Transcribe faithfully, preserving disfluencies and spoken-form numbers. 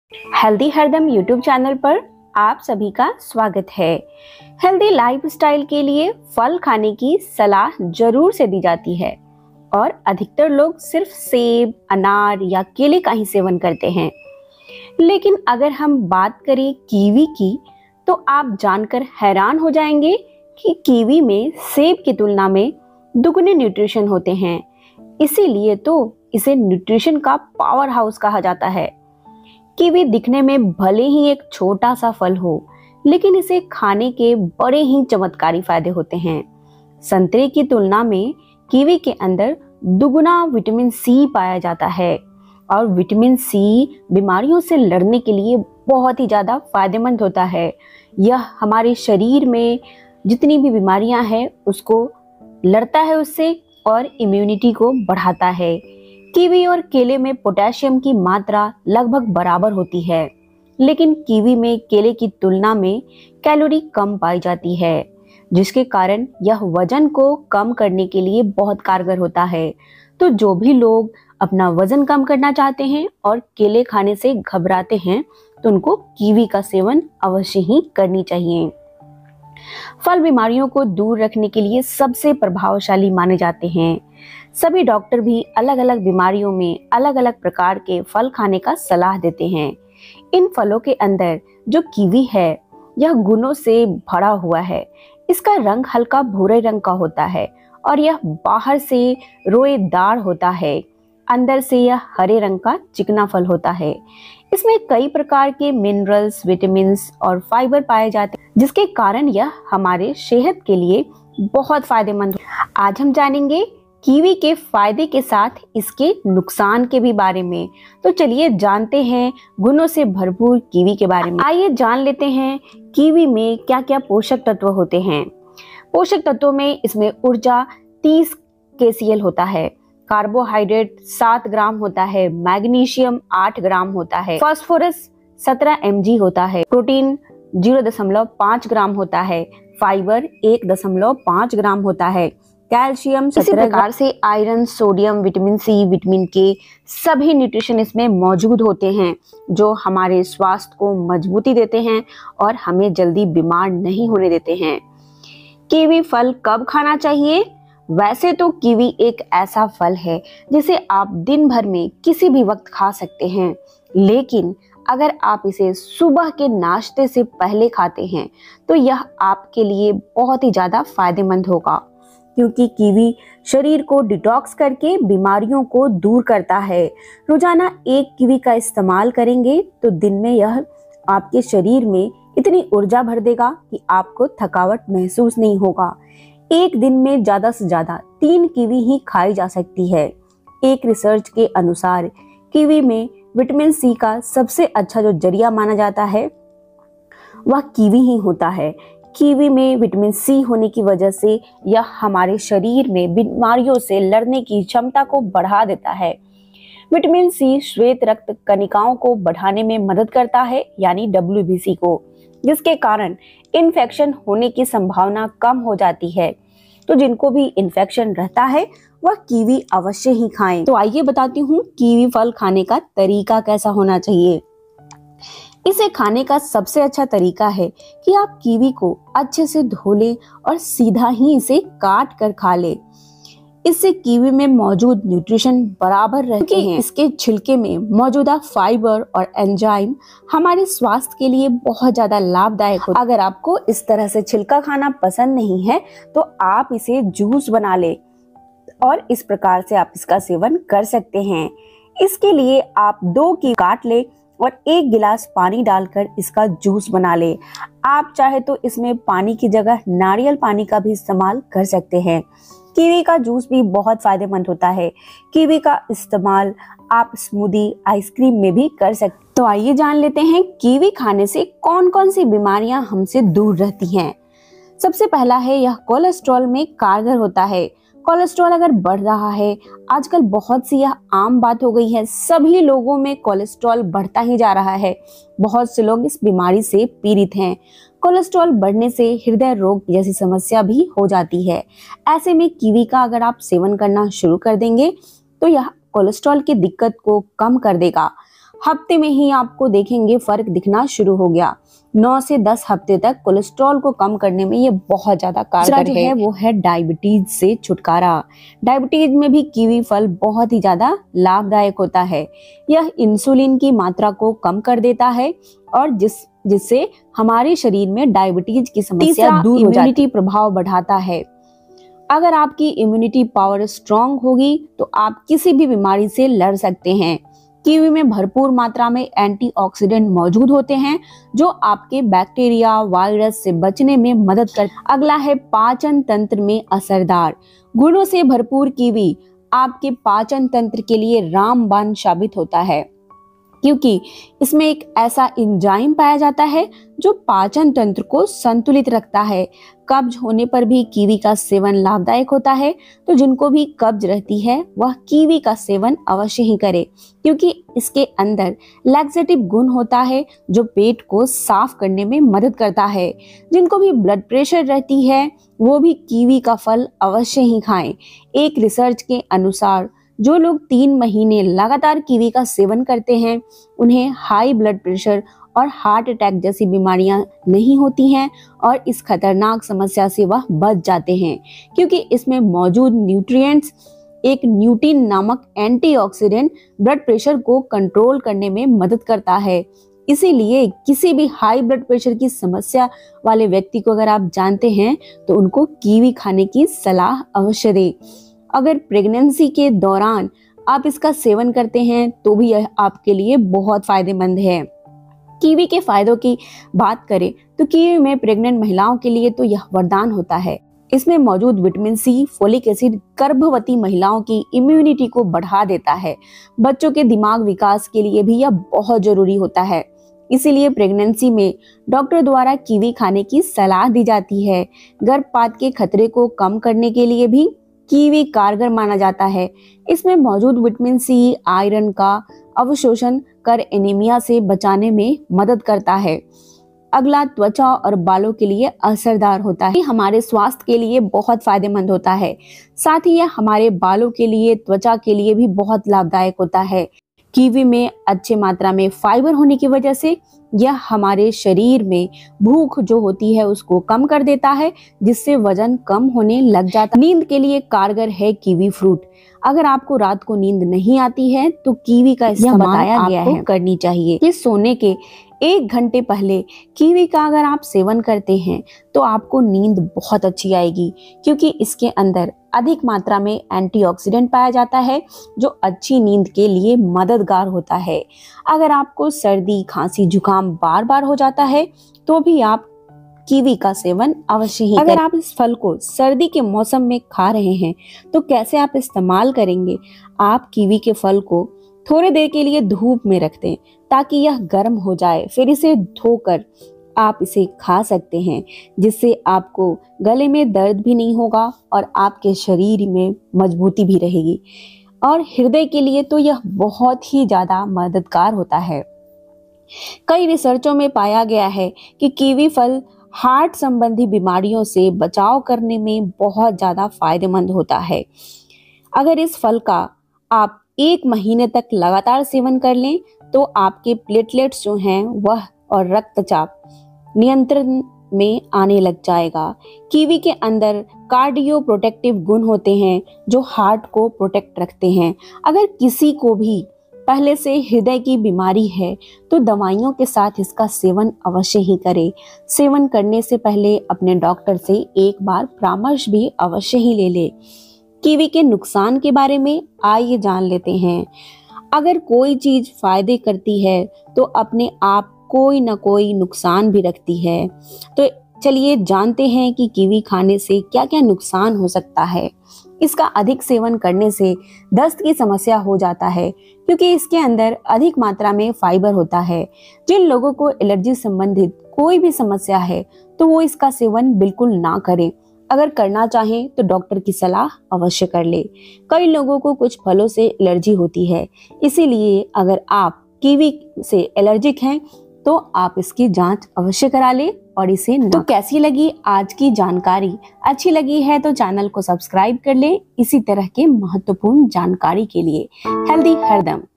Healthy हरदम YouTube channel पर आप सभी का स्वागत है। हेल्दी लाइफस्टाइल के लिए फल खाने की सलाह जरूर से दी जाती है और अधिकतर लोग सिर्फ सेब, अनार या केले का ही सेवन करते हैं। लेकिन अगर हम बात करें कीवी की, तो आप जानकर हैरान हो जाएंगे कि कीवी में सेब की तुलना में दुगने न्यूट्रिशन होते हैं। इसीलिए तो इसे न्यूट्रिशन का पावर हाउस कहा जाता है। कीवी दिखने में भले ही एक छोटा सा फल हो, लेकिन इसे खाने के बड़े ही चमत्कारी फायदे होते हैं। संतरे की तुलना में कीवी के अंदर दुगुना विटामिन सी पाया जाता है और विटामिन सी बीमारियों से लड़ने के लिए बहुत ही ज़्यादा फायदेमंद होता है। यह हमारे शरीर में जितनी भी बीमारियां हैं उसको लड़ता है उससे और इम्यूनिटी को बढ़ाता है। कीवी और केले में पोटेशियम की मात्रा लगभग बराबर होती है, लेकिन कीवी में केले की तुलना में कैलोरी कम पाई जाती है, जिसके कारण यह वजन को कम करने के लिए बहुत कारगर होता है। तो जो भी लोग अपना वजन कम करना चाहते हैं और केले खाने से घबराते हैं, तो उनको कीवी का सेवन अवश्य ही करनी चाहिए। फल बीमारियों को दूर रखने के लिए सबसे प्रभावशाली माने जाते हैं। सभी डॉक्टर भी अलग अलग बीमारियों में अलग अलग प्रकार के फल खाने का सलाह देते हैं। इन फलों के अंदर जो कीवी है, यह गुणों से भरा हुआ है। इसका रंग हल्का भूरे रंग का होता है और यह बाहर से रोएदार होता है, अंदर से यह हरे रंग का चिकना फल होता है। इसमें कई प्रकार के मिनरल्स, विटामिन्स और फाइबर पाए जाते हैं, जिसके कारण यह हमारे सेहत के लिए बहुत फायदेमंद है। आज हम जानेंगे कीवी के फायदे के साथ इसके नुकसान के भी बारे में। तो चलिए जानते हैं गुणों से भरपूर कीवी के बारे में। आइए जान लेते हैं कीवी में क्या क्या पोषक तत्व होते हैं। पोषक तत्वों में इसमें ऊर्जा तीस केसीएल होता है, कार्बोहाइड्रेट सात ग्राम होता है, मैग्नीशियम आठ ग्राम होता है, फास्फोरस सत्रह एमजी होता है, प्रोटीन जीरो दशमलव पाँच ग्राम होता है, फाइबर एक दशमलव पाँच ग्राम होता है, कैल्शियम इसी प्रकार से iron, sodium, vitamin C, vitamin के सभी न्यूट्रिशन इसमें मौजूद होते हैं, जो हमारे स्वास्थ्य को मजबूती देते हैं और हमें जल्दी बीमार नहीं होने देते हैं। कीवी फल कब खाना चाहिए? वैसे तो कीवी एक ऐसा फल है जिसे आप दिन भर में किसी भी वक्त खा सकते हैं, लेकिन अगर आप इसे सुबह के नाश्ते से पहले खाते हैं तो यह आपके लिए बहुत ही ज़्यादा फायदेमंद होगा, क्योंकि कीवी शरीर को डिटॉक्स करके बीमारियों को दूर करता है। रोजाना एक कीवी का इस्तेमाल करेंगे तो दिन में यह आपके शरीर में इतनी ऊर्जा भर देगा कि आपको थकावट महसूस नहीं होगा। एक दिन में ज्यादा से ज्यादा तीन कीवी ही खाई जा सकती है। एक रिसर्च के अनुसार कीवी में विटामिन सी का सबसे अच्छा जो जरिया माना जाता है वह कीवी ही होता है। कीवी में विटामिन सी होने की वजह से यह हमारे शरीर में बीमारियों से लड़ने की क्षमता को बढ़ा देता है। विटामिन सी श्वेत रक्त कणिकाओं को बढ़ाने में मदद करता है, यानी डब्ल्यूबीसी को, जिसके कारण इन्फेक्शन होने की संभावना कम हो जाती है। तो जिनको भी इन्फेक्शन रहता है वह कीवी अवश्य ही खाएं। तो आइए बताती हूँ कीवी फल खाने का तरीका कैसा होना चाहिए। इसे खाने का सबसे अच्छा तरीका है कि आप कीवी को अच्छे से धो लें और सीधा ही इसे काट कर खा लें। इससे कीवी में मौजूद न्यूट्रिशन बराबर रहते हैं। इसके छिलके में मौजूदा फाइबर और एंजाइम हमारे स्वास्थ्य के लिए बहुत ज्यादा लाभदायक होते हैं। अगर आपको इस तरह से छिलका खाना पसंद नहीं है तो आप इसे जूस बना लें और इस प्रकार से आप इसका सेवन कर सकते हैं। इसके लिए आप दो कीवी काट लें और एक गिलास पानी डालकर इसका जूस बना ले। आप चाहे तो इसमें पानी की जगह नारियल पानी का भी इस्तेमाल कर सकते हैं। कीवी का जूस भी बहुत फायदेमंद होता है। कीवी का इस्तेमाल आप स्मूदी, आइसक्रीम में भी कर सकते हैं। तो आइए जान लेते हैं कीवी खाने से कौन कौन सी बीमारियां हमसे दूर रहती हैं। सबसे पहला है यह कोलेस्ट्रॉल में कारगर होता है। कोलेस्ट्रॉल अगर बढ़ रहा है, आजकल बहुत सी यह आम बात हो गई है, सभी लोगों में कोलेस्ट्रॉल बढ़ता ही जा रहा है। बहुत से लोग इस बीमारी से पीड़ित हैं। कोलेस्ट्रॉल बढ़ने से हृदय रोग जैसी समस्या भी हो जाती है। ऐसे में कीवी का अगर आप सेवन करना शुरू कर देंगे तो यह कोलेस्ट्रॉल की दिक्कत को कम कर देगा। हफ्ते में ही आपको देखेंगे फर्क दिखना शुरू हो गया। नौ से दस हफ्ते तक कोलेस्ट्रॉल को कम करने में ये बहुत ज्यादा कारगर जो है वो है डायबिटीज से छुटकारा। डायबिटीज में भी कीवी फल बहुत ही ज्यादा लाभदायक होता है। यह इंसुलिन की मात्रा को कम कर देता है और जिस जिससे हमारे शरीर में डायबिटीज की समस्या दूर हो जाती है। इम्यूनिटी प्रभाव बढ़ाता है। अगर आपकी इम्यूनिटी पावर स्ट्रांग होगी तो आप किसी भी बीमारी से लड़ सकते हैं। कीवी में भरपूर मात्रा में एंटीऑक्सीडेंट मौजूद होते हैं जो आपके बैक्टीरिया वायरस से बचने में मदद कर। अगला है पाचन तंत्र में असरदार। गुणों से भरपूर कीवी आपके पाचन तंत्र के लिए रामबाण साबित होता है, क्योंकि इसमें एक ऐसा एंजाइम पाया जाता है जो पाचन तंत्र को संतुलित रखता है। कब्ज होने पर भी कीवी का सेवन लाभदायक होता है, तो जिनको भी कब्ज रहती है वह कीवी का सेवन अवश्य ही करे, क्योंकि इसके अंदर लैक्सेटिव गुण होता है जो पेट को साफ करने में मदद करता है। जिनको भी ब्लड प्रेशर रहती है वो भी कीवी का फल अवश्य ही खाएं। एक रिसर्च के अनुसार जो लोग तीन महीने लगातार कीवी का सेवन करते हैं उन्हें हाई ब्लड प्रेशर और हार्ट अटैक जैसी बीमारियां नहीं होती हैं और इस खतरनाक समस्या से वह बच जाते हैं, क्योंकि इसमें मौजूद न्यूट्रिएंट्स एक न्यूटिन नामक एंटीऑक्सीडेंट ब्लड प्रेशर को कंट्रोल करने में मदद करता है। इसीलिए किसी भी हाई ब्लड प्रेशर की समस्या वाले व्यक्ति को अगर आप जानते हैं तो उनको कीवी खाने की सलाह अवश्य दें। अगर प्रेगनेंसी के दौरान आप इसका सेवन करते हैं तो भी यह आपके लिए बहुत फायदेमंद है। कीवी के फायदों की बात करें तो कीवी में प्रेग्नेंट महिलाओं के लिए तो यह वरदान होता है। इसमें मौजूद विटामिन सी, फोलिक एसिड गर्भवती महिलाओं की इम्यूनिटी को बढ़ा देता है। बच्चों के दिमाग विकास के लिए भी यह बहुत जरूरी होता है। इसीलिए प्रेगनेंसी में डॉक्टर द्वारा कीवी खाने की सलाह दी जाती है। गर्भपात के खतरे को कम करने के लिए भी कीवी कारगर माना जाता है। इसमें मौजूद विटामिन सी आयरन का अवशोषण कर एनीमिया से बचाने में मदद करता है। अगला त्वचा और बालों के लिए असरदार होता है। हमारे स्वास्थ्य के लिए बहुत फायदेमंद होता है, साथ ही यह हमारे बालों के लिए, त्वचा के लिए भी बहुत लाभदायक होता है। कीवी में अच्छे मात्रा में फाइबर होने की वजह से यह हमारे शरीर में भूख जो होती है उसको कम कर देता है, जिससे वजन कम होने लग जाता है। नींद के लिए कारगर है कीवी फ्रूट। अगर आपको रात को नींद नहीं आती है तो कीवी का इस्तेमाल बताया गया है करनी चाहिए। ये सोने के एक घंटे पहले कीवी का अगर आप सेवन करते हैं तो आपको नींद बहुत अच्छी आएगी, क्योंकि इसके अंदर अधिक मात्रा में एंटीऑक्सीडेंट पाया जाता है जो अच्छी नींद के लिए मददगार होता है। अगर आपको सर्दी, खांसी, जुकाम बार बार हो जाता है तो भी आप कीवी का सेवन अवश्य ही करें। अगर आप इस फल को सर्दी के मौसम में खा रहे हैं तो कैसे आप इस्तेमाल करेंगे? आप कीवी के फल को थोड़ी देर के लिए धूप में रख दें ताकि यह गर्म हो जाए, फिर इसे धोकर आप इसे खा सकते हैं, जिससे आपको गले में दर्द भी नहीं होगा और आपके शरीर में मजबूती भी रहेगी। और हृदय के लिए तो यह बहुत ही ज्यादा मददगार होता है। कई रिसर्चों में पाया गया है कि कीवी फल हार्ट संबंधी बीमारियों से बचाव करने में बहुत ज्यादा फायदेमंद होता है। अगर इस फल का आप एक महीने तक लगातार सेवन कर लें तो आपके प्लेटलेट्स जो हैं वह और रक्तचाप नियंत्रण में आने लग जाएगा। कीवी के अंदर कार्डियो प्रोटेक्टिव गुण होते हैं जो हार्ट को प्रोटेक्ट रखते हैं। अगर किसी को भी पहले से हृदय की बीमारी है तो दवाइयों के साथ इसका सेवन अवश्य ही करें। सेवन करने से पहले अपने डॉक्टर से एक बार परामर्श भी अवश्य ही ले ले। कीवी के नुकसान के बारे में आइए जान लेते हैं। अगर कोई चीज फायदे करती है तो अपने आप कोई ना कोई नुकसान भी रखती है। तो चलिए जानते हैं कि कीवी खाने से क्या क्या नुकसान हो सकता है। इसका अधिक सेवन करने से दस्त की समस्या हो जाता है, क्योंकि इसके अंदर अधिक मात्रा में फाइबर होता है। जिन लोगों को एलर्जी संबंधित कोई भी समस्या है तो वो इसका सेवन बिल्कुल ना करें। अगर करना चाहें तो डॉक्टर की सलाह अवश्य कर ले। कई लोगों को कुछ फलों से एलर्जी होती है, इसीलिए अगर आप कीवी से एलर्जिक हैं तो आप इसकी जांच अवश्य करा ले और इसे न। तो कैसी लगी आज की जानकारी? अच्छी लगी है तो चैनल को सब्सक्राइब कर ले इसी तरह के महत्वपूर्ण जानकारी के लिए। हेल्दी हरदम।